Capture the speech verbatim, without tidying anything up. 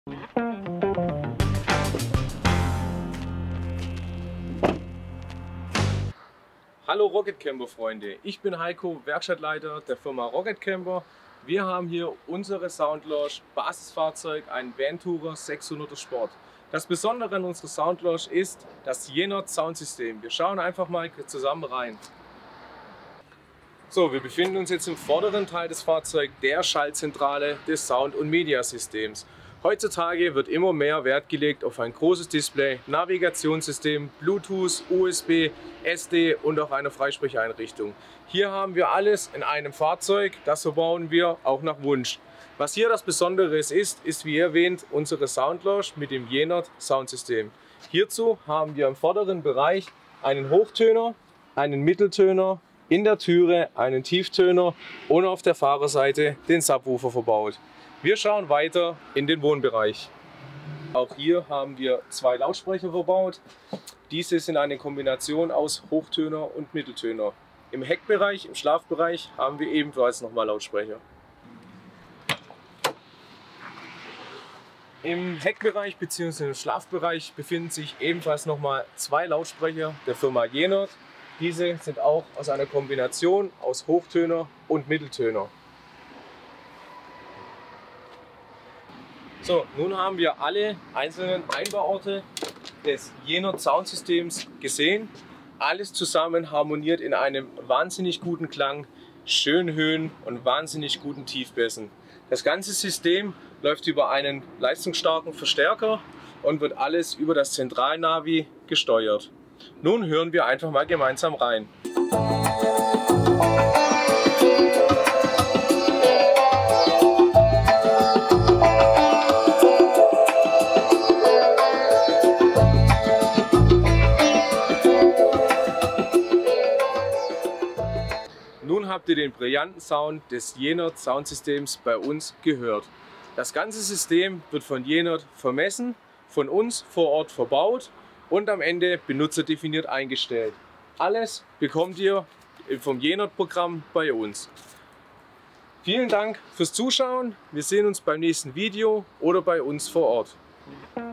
Hallo Rocket Camper Freunde, ich bin Heiko, Werkstattleiter der Firma Rocket Camper. Wir haben hier unsere Soundlounge Basisfahrzeug, ein Ventourer sechshunderter Sport. Das Besondere an unserer Soundlounge ist das Jenert Soundsystem. Wir schauen einfach mal zusammen rein. So, wir befinden uns jetzt im vorderen Teil des Fahrzeugs, der Schaltzentrale des Sound- und Mediasystems. Heutzutage wird immer mehr Wert gelegt auf ein großes Display, Navigationssystem, Bluetooth, U S B, S D und auch eine Freisprecheinrichtung. Hier haben wir alles in einem Fahrzeug, das verbauen wir auch nach Wunsch. Was hier das Besondere ist, ist wie erwähnt unsere Soundlounge mit dem Jenert Soundsystem. Hierzu haben wir im vorderen Bereich einen Hochtöner, einen Mitteltöner, in der Türe einen Tieftöner und auf der Fahrerseite den Subwoofer verbaut. Wir schauen weiter in den Wohnbereich. Auch hier haben wir zwei Lautsprecher verbaut. Diese sind eine Kombination aus Hochtöner und Mitteltöner. Im Heckbereich, im Schlafbereich haben wir ebenfalls nochmal Lautsprecher. Im Heckbereich bzw. im Schlafbereich befinden sich ebenfalls nochmal zwei Lautsprecher der Firma Jenert. Diese sind auch aus einer Kombination aus Hochtöner und Mitteltöner. So, nun haben wir alle einzelnen Einbauorte des Jenert Soundsystems gesehen. Alles zusammen harmoniert in einem wahnsinnig guten Klang, schönen Höhen und wahnsinnig guten Tiefbässen. Das ganze System läuft über einen leistungsstarken Verstärker und wird alles über das Zentralnavi gesteuert. Nun hören wir einfach mal gemeinsam rein. Nun habt ihr den brillanten Sound des Jenert Soundsystems bei uns gehört. Das ganze System wird von Jenert vermessen, von uns vor Ort verbaut und am Ende benutzerdefiniert eingestellt. Alles bekommt ihr vom Jenert-Programm bei uns. Vielen Dank fürs Zuschauen. Wir sehen uns beim nächsten Video oder bei uns vor Ort.